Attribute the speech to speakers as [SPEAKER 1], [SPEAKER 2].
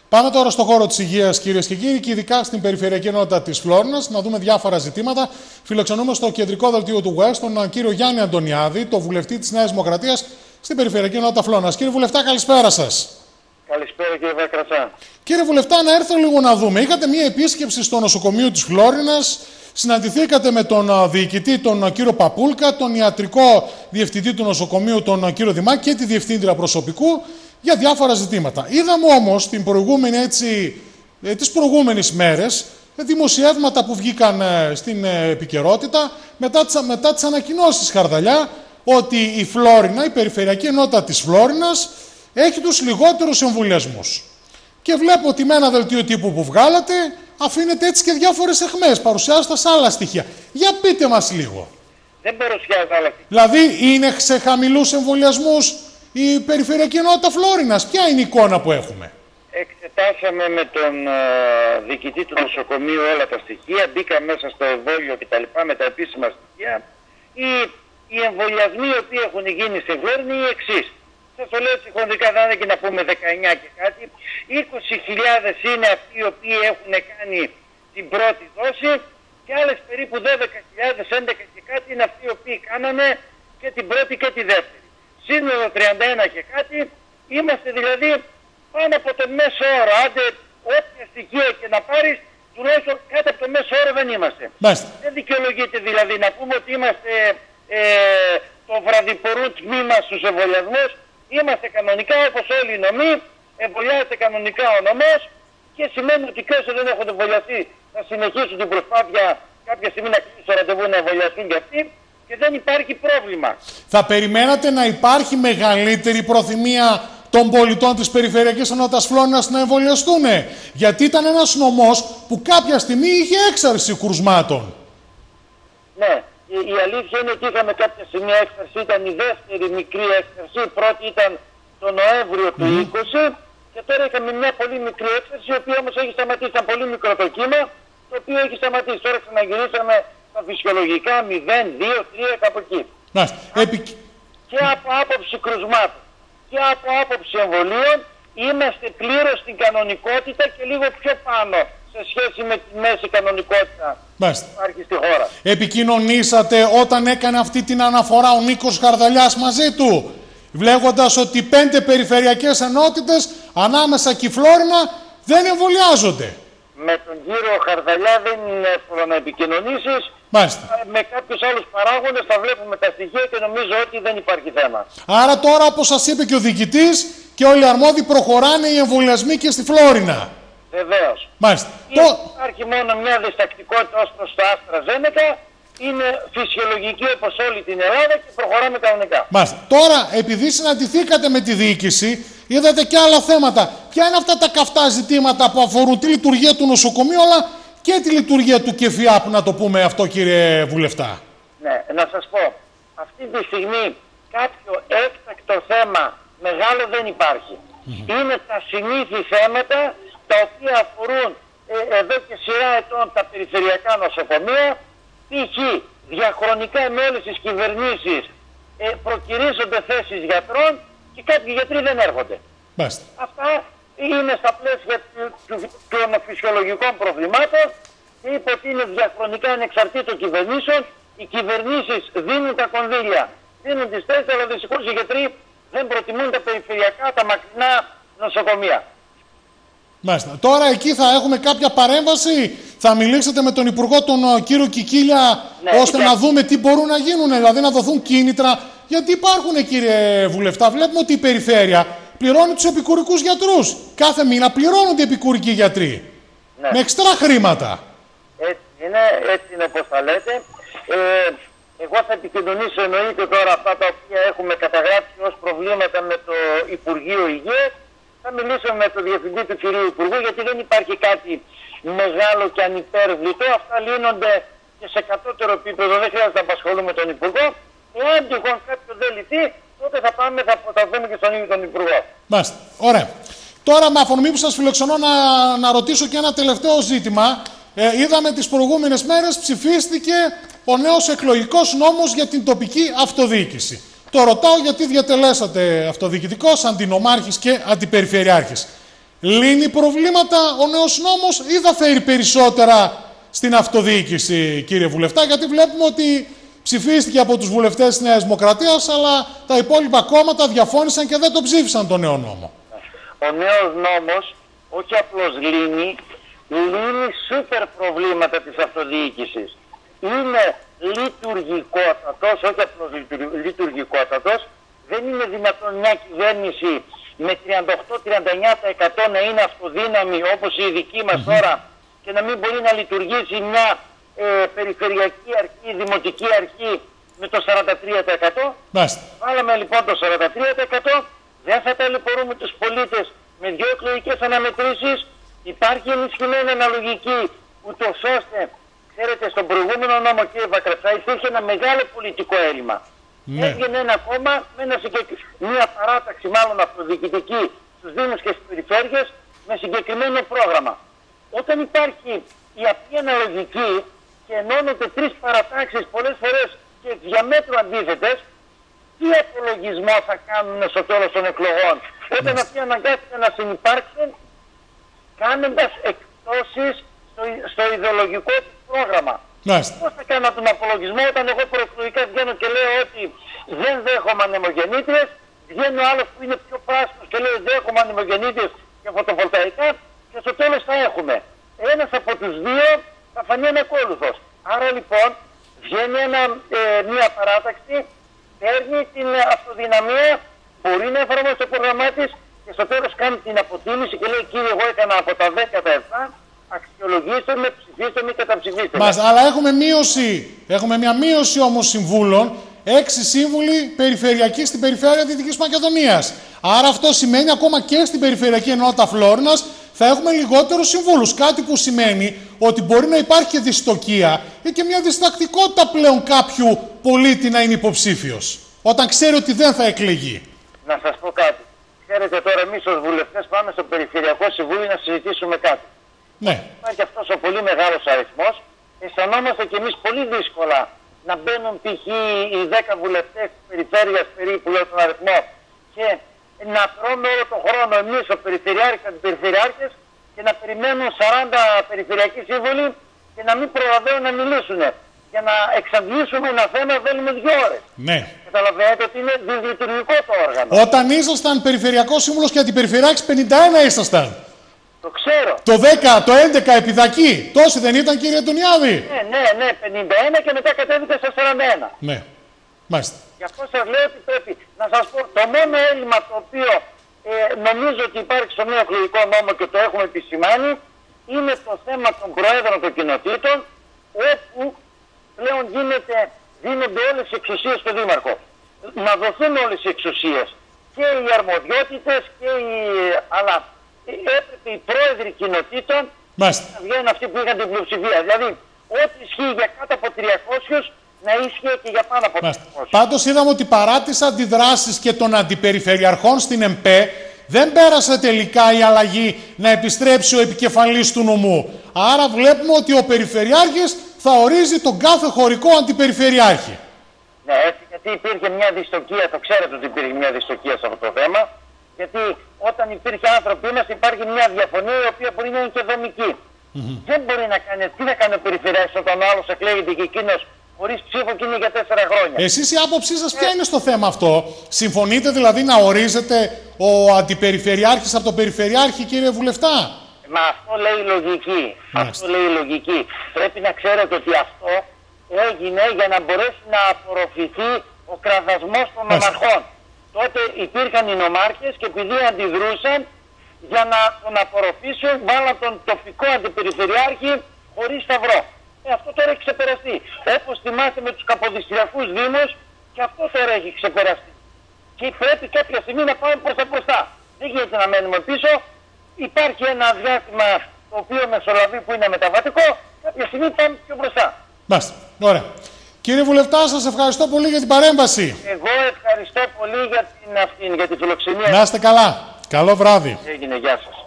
[SPEAKER 1] Πάμε τώρα στο χώρο της υγείας, κυρίες και κύριοι, και ειδικά στην περιφερειακή ενότητα της Φλόρινας, να δούμε διάφορα ζητήματα. Φιλοξενούμε στο κεντρικό δελτίο του West τον κύριο Γιάννη Αντωνιάδη, το βουλευτή της Νέας Δημοκρατίας στην περιφερειακή ενότητα Φλόρινας. Κύριε Βουλευτά, καλησπέρα σας.
[SPEAKER 2] Καλησπέρα, κύριε Βακρατσά.
[SPEAKER 1] Κύριε Βουλευτά, να έρθω λίγο να δούμε. Είχατε μία επίσκεψη στο νοσοκομείο της Φλόρινας, συναντηθήκατε με τον διοικητή, τον κύριο Παπούλκα, τον ιατρικό διευθυντή του νοσοκομείου, τον κύριο Δημάκη, και τη διευθύντρια προσωπικού για διάφορα ζητήματα. Είδαμε όμως τις προηγούμενες μέρες δημοσιεύματα που βγήκαν στην επικαιρότητα μετά τις ανακοινώσεις της Χαρδαλιά ότι η Φλόρινα, η περιφερειακή ενότητα της Φλόρινας, έχει τους λιγότερους εμβολιασμούς. Και βλέπω ότι με ένα δελτίο τύπου που βγάλατε αφήνετε έτσι και διάφορες αιχμές, παρουσιάζοντας σε άλλα στοιχεία. Για πείτε μας λίγο.
[SPEAKER 2] Δεν παρουσιάζει άλλα στοιχεία.
[SPEAKER 1] Δηλαδή είναι σε χαμηλούς εμβολιασμούς η περιφερειακή ενότητα Φλόρινας? Ποια είναι η εικόνα που έχουμε?
[SPEAKER 2] Εξετάσαμε με τον διοικητή του νοσοκομείου όλα τα στοιχεία, μπήκα μέσα στο εμβόλιο κτλ. Με τα επίσημα στοιχεία. Οι εμβολιασμοί οι οποίοι έχουν γίνει στην Φλόρινα είναι οι εξής. Σας το λέω συγχρονικά, δεν είναι και να πούμε 19 και κάτι. 20.000 είναι αυτοί οι οποίοι έχουν κάνει την πρώτη δόση και άλλες περίπου 12.000, 11 και κάτι είναι αυτοί οι οποίοι κάνανε και την πρώτη και τη δεύτερη. Σύνολο 31 και κάτι, είμαστε δηλαδή πάνω από το μέσο όρο. Άντε όποια στοιχεία και να πάρεις, τουλάχιστον κάτω από το μέσο όρο δεν είμαστε. Δεν δικαιολογείται δηλαδή να πούμε ότι είμαστε το βραδιπορού τμήμα στους εμβολιασμούς. Είμαστε κανονικά όπως όλοι οι νομοί, εμβολιάζεται κανονικά ο νομός και σημαίνει ότι και όσοι δεν έχουν εμβολιαστεί θα συνεχίσουν την προσπάθεια κάποια στιγμή να κλείσουν το ραντεβού να εμβολιαστούν και αυτοί και δεν υπάρχει πρόβλημα.
[SPEAKER 1] Θα περιμένατε να υπάρχει μεγαλύτερη προθυμία των πολιτών της περιφερειακής ενότητας Φλόρινας να εμβολιαστούν? Γιατί ήταν ένας νομός που κάποια στιγμή είχε έξαρση κρουσμάτων.
[SPEAKER 2] Ναι. Η αλήθεια είναι ότι είχαμε κάποια στιγμή έκφραση, ήταν η δεύτερη μικρή έκφραση, η πρώτη ήταν το Νοέμβριο του 20 και τώρα είχαμε μια πολύ μικρή έκφραση, η οποία όμως έχει σταματήσει, ήταν πολύ μικρό το κύμα, το οποίο έχει σταματήσει. Τώρα ξαναγυρίσαμε στα φυσιολογικά 0, 2, 3, κάπου εκεί. Και από άποψη κρουσμάτων και από άποψη εμβολίων είμαστε πλήρως στην κανονικότητα και λίγο πιο πάνω σε σχέση με τη μέση κανονικότητα που υπάρχει στη χώρα.
[SPEAKER 1] Επικοινωνήσατε όταν έκανε αυτή την αναφορά ο Νίκος Χαρδαλιάς μαζί του, βλέποντας ότι 5 περιφερειακές ενότητες ανάμεσα και η Φλόρινα δεν εμβολιάζονται?
[SPEAKER 2] Με τον κύριο Χαρδαλιά δεν είναι εύκολο να επικοινωνήσεις. Με κάποιους άλλους παράγοντες θα βλέπουμε τα στοιχεία και νομίζω ότι δεν υπάρχει θέμα.
[SPEAKER 1] Άρα τώρα, όπως σας είπε και ο διοικητής και όλοι οι αρμόδιοι, προχωράνε οι εμβολιασμοί και στη Φλόρινα.
[SPEAKER 2] Βεβαίως. Υπάρχει μόνο μια διστακτικότητα ως προς το AstraZeneca. Είναι φυσιολογική όπως όλη την Ελλάδα και προχωράμε κανονικά.
[SPEAKER 1] Τώρα, επειδή συναντηθήκατε με τη διοίκηση, είδατε και άλλα θέματα. Ποια είναι αυτά τα καυτά ζητήματα που αφορούν τη λειτουργία του νοσοκομείου, αλλά και τη λειτουργία του ΚΕΦΙΑ, που να το πούμε αυτό, κύριε Βουλευτά?
[SPEAKER 2] Ναι, να σας πω. Αυτή τη στιγμή κάποιο έκτακτο θέμα μεγάλο δεν υπάρχει. Είναι τα συνήθη θέματα τα οποία αφορούν εδώ και σειρά ετών τα περιφερειακά νοσοκομεία. Π.χ. διαχρονικά με όλες τις κυβερνήσεις προκυρήσονται θέσεις γιατρών και κάποιοι γιατροί δεν έρχονται. Αυτά είναι στα πλαίσια των φυσιολογικών προβλημάτων και είπε ότι είναι διαχρονικά ανεξαρτήτων κυβερνήσεων. Οι κυβερνήσεις δίνουν τα κονδύλια, δίνουν τις θέσεις, αλλά δυστυχώς οι γιατροί δεν προτιμούν τα περιφερειακά, τα μακρινά νοσοκομεία.
[SPEAKER 1] Τώρα εκεί θα έχουμε κάποια παρέμβαση, θα μιλήσετε με τον Υπουργό, τον κύριο Κικίλια, ώστε να δούμε τι μπορούν να γίνουν, δηλαδή να δοθούν κίνητρα. Γιατί υπάρχουν, κύριε Βουλευτά, βλέπουμε ότι η περιφέρεια πληρώνει τους επικουρικούς γιατρούς. Κάθε μήνα πληρώνονται οι επικουρικοί γιατροί. Με εξτρά χρήματα.
[SPEAKER 2] Έτσι είναι όπως θα λέτε. Εγώ θα επικοινωνήσω εννοείται τώρα αυτά τα οποία έχουμε καταγράψει ως προβλήματα με το Υπουργείο Υγείας. Θα μιλήσω με τον Διευθυντή του κυρίου Υπουργού, γιατί δεν υπάρχει κάτι μεγάλο και ανυπέρβλητο. Αυτά λύνονται και σε κατώτερο επίπεδο, δεν χρειάζεται να απασχολούμε τον Υπουργό. Εάν τυχόν κάποιο δεν λυθεί, τότε θα δούμε και στον ίδιο τον Υπουργό.
[SPEAKER 1] Ωραία. Τώρα, με αφορμή που σας φιλοξενώ, να ρωτήσω και ένα τελευταίο ζήτημα. Είδαμε τις προηγούμενες μέρες ψηφίστηκε ο νέος εκλογικός νόμος για την τοπική αυτοδιοίκηση. Το ρωτάω γιατί διατελέσατε αυτοδιοικητικός, αντινομάρχης και αντιπεριφερειάρχης. λύνει προβλήματα ο νέος νόμος ή θα φέρει περισσότερα στην αυτοδιοίκηση, κύριε Βουλευτά? Γιατί βλέπουμε ότι ψηφίστηκε από τους βουλευτές της Νέας Δημοκρατίας, αλλά τα υπόλοιπα κόμματα διαφώνησαν και δεν το ψήφισαν τον νέο νόμο.
[SPEAKER 2] Ο νέος νόμος όχι απλώς λύνει σούπερ προβλήματα της αυτοδιοίκησης. Είναι λειτουργικότατος, όχι απλώς λειτουργικότατος. Δεν είναι δυνατόν μια κυβέρνηση με 38-39% να είναι αυτοδύναμη όπως η δική μας τώρα και να μην μπορεί να λειτουργήσει μια περιφερειακή αρχή, δημοτική αρχή με το 43%. Βάλαμε λοιπόν το 43%, δεν θα ταλαιπωρούμε τους πολίτες με 2 εκλογικές αναμετρήσεις. Υπάρχει ενισχυμένη αναλογική, ούτως ώστε, ξέρετε, στον προηγούμενο νόμο, κύριε Βακρατσά, υπήρχε ένα μεγάλο πολιτικό έλλειμμα. Ναι. Έβγαινε ένα κόμμα με μια παράταξη μάλλον αυτοδιοικητική στους Δήμους και στις περιφέρειες με συγκεκριμένο πρόγραμμα. Όταν υπάρχει η απλή αναλογική και ενώνονται 3 παρατάξεις πολλές φορές και διαμέτρου αντίθετες, τι απολογισμό θα κάνουν στο τέλος των εκλογών, όταν αυτοί αναγκάστηκαν να συνυπάρξουν κάνοντας εκπτώσεις στο ιδεολογικό του πρόγραμμα. Πώς θα κάνω τον απολογισμό όταν εγώ προεκλογικά βγαίνω και λέω ότι δεν δέχομαι ανεμογεννήτριες, βγαίνει ο άλλος που είναι πιο πράσινος και λέει δέχομαι ανεμογεννήτριες και φωτοβολταϊκά και στο τέλος θα έχουμε ένας από τους δύο θα φανεί ανακόλουθος. Άρα λοιπόν βγαίνει μια παράταξη, παίρνει την αυτοδυναμία, μπορεί να εφαρμόσει το πρόγραμμά της και στο τέλος κάνει την αποτίμηση και λέει κύριε εγώ έκανα από τα 10 τα 7, αξιολογήστε με, ψηφίστε με, καταψηφίστε με.
[SPEAKER 1] Αλλά έχουμε μια μείωση όμως συμβούλων, 6 σύμβουλοι περιφερειακοί στην περιφέρεια Δυτικής Μακεδονίας. Άρα αυτό σημαίνει ακόμα και στην περιφερειακή ενότητα Φλόρινας θα έχουμε λιγότερους συμβούλους. Κάτι που σημαίνει ότι μπορεί να υπάρχει και δυστοκία ή και μια διστακτικότητα πλέον κάποιου πολίτη να είναι υποψήφιος, όταν ξέρει ότι δεν θα εκλεγεί.
[SPEAKER 2] Να σας πω κάτι. Ξέρετε τώρα εμείς ως βουλευτές πάμε στο Περιφερειακό Συμβούλιο να συζητήσουμε κάτι.
[SPEAKER 1] Ναι.
[SPEAKER 2] Υπάρχει αυτός ο πολύ μεγάλος αριθμός. Αισθανόμαστε κι εμείς πολύ δύσκολα να μπαίνουν π.χ. οι 10 βουλευτές της περιφέρειας περίπου λέω τον αριθμό και να τρώμε όλο τον χρόνο εμείς ο Περιφερειάρχης, αντιπεριφερειάρχες και να περιμένουν 40 περιφερειακοί σύμβολοι και να μην προλαβαίνουν να μιλήσουν. Για να εξαντλήσουμε ένα θέμα θέλουμε 2 ώρες.
[SPEAKER 1] Ναι.
[SPEAKER 2] Καταλαβαίνετε ότι είναι δυσλειτουργικό το όργανο.
[SPEAKER 1] Όταν ήσασταν περιφερειακός σύμβουλος και αντιπεριφερειάρχης 51 ήσασταν.
[SPEAKER 2] Το ξέρω.
[SPEAKER 1] Το 10, το 11 επιδακή. Τόσοι δεν ήταν, κύριε Τουνιάδη?
[SPEAKER 2] Ναι, 51 και μετά κατέβηκε στα 41.
[SPEAKER 1] Ναι, μάλιστα.
[SPEAKER 2] Γι' αυτό σας λέω ότι πρέπει να σας πω το μόνο έλλειμμα το οποίο νομίζω ότι υπάρχει στο νέο εκλογικό νόμο και το έχουμε επισημάνει είναι το θέμα των προέδρων των κοινοτήτων, όπου πλέον δίνονται όλες οι εξουσίες στον Δήμαρχο. Να δοθούν όλες οι εξουσίες και οι αρμοδιότητες και αλλά έπρεπε οι πρόεδροι κοινοτήτων να βγαίνουν αυτοί που είχαν την πλειοψηφία. Δηλαδή, ό,τι ισχύει για κάτω από 300 να ίσχυε και για πάνω από 300.
[SPEAKER 1] Πάντως είδαμε ότι παρά τις αντιδράσεις και των αντιπεριφερειαρχών στην ΕΜΠΕ, δεν πέρασε τελικά η αλλαγή να επιστρέψει ο επικεφαλής του νομού. Άρα βλέπουμε ότι ο Περιφερειάρχης θα ορίζει τον κάθε χωρικό αντιπεριφερειάρχη.
[SPEAKER 2] Ναι, έτσι, γιατί υπήρχε μια δυστοκία, το ξέρετε ότι υπήρχε μια δυστοκία σε αυτό το θέμα. Γιατί όταν υπήρχε άνθρωποι μας υπάρχει μια διαφωνία η οποία μπορεί να είναι και δομική. Δεν μπορεί να κάνει, τι να κάνει ο Περιφερειάρχης όταν ο άλλος εκλέγεται και εκείνος χωρίς ψήφο και είναι για 4 χρόνια.
[SPEAKER 1] Εσείς η άποψή σας ποια είναι στο θέμα αυτό? Συμφωνείτε δηλαδή να ορίζεται ο αντιπεριφερειάρχης από τον Περιφερειάρχη, κύριε Βουλευτά?
[SPEAKER 2] Μα αυτό λέει η λογική. Αυτό λέει η λογική. Πρέπει να ξέρετε ότι αυτό έγινε για να μπορέσει να απορροφηθεί ο κραδασμός των νομαρχών. Τότε υπήρχαν οι νομάρχες και επειδή αντιδρούσαν για να τον απορροφήσουν βάλαν τον τοπικό αντιπεριφερειάρχη χωρίς σταυρό. Αυτό τώρα έχει ξεπεραστεί. Όπως θυμάστε με τους καποδιστριακούς δήμους και αυτό τώρα έχει ξεπεραστεί. Και πρέπει κάποια στιγμή να πάμε προς τα μπροστά. Δεν γίνεται να μένουμε πίσω. Υπάρχει ένα διάστημα το οποίο μεσολαβεί που είναι μεταβατικό. Κάποια στιγμή πάμε πιο μπροστά.
[SPEAKER 1] Μάλιστα. Ωραία. Κύριε Βουλευτά, σας ευχαριστώ πολύ για την παρέμβαση.
[SPEAKER 2] Εγώ ευχαριστώ πολύ για τη φιλοξενία.
[SPEAKER 1] Να είστε καλά. Καλό βράδυ.
[SPEAKER 2] Έγινε, γεια σας.